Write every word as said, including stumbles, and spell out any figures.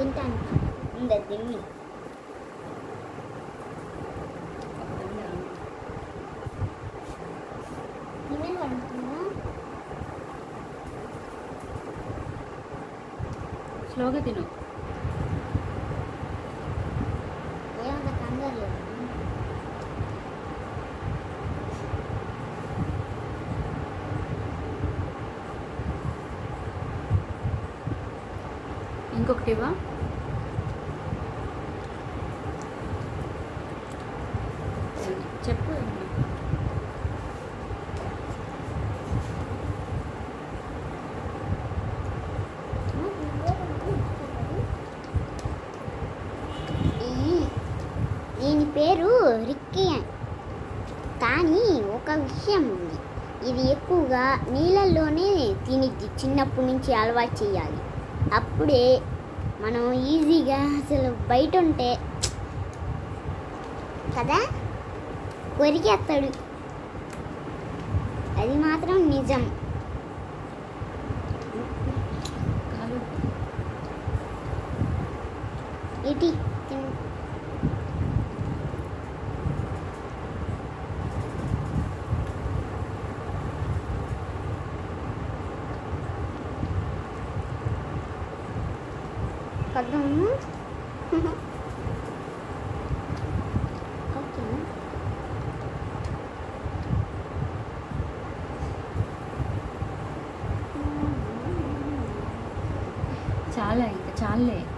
తింటానికి ఉందా తిని స్లోగా తిను. ఏమంత కంగారు లేదు. ఇంకొకటి ఇవ్వ. చెప్పు. దీని పేరు రిక్కీ. కానీ ఒక విషయం ఉంది, ఇది ఎక్కువగా నీళ్ళల్లోనే తినిద్ది. చిన్నప్పటి నుంచి అలవాటు చేయాలి, అప్పుడే మనం ఈజీగా అసలు బయట ఉంటే కదా కొరికేస్తాడు. అది మాత్రం నిజం. ఇటీ కదము. ఓకే, చాలా ఇంకా చాలే.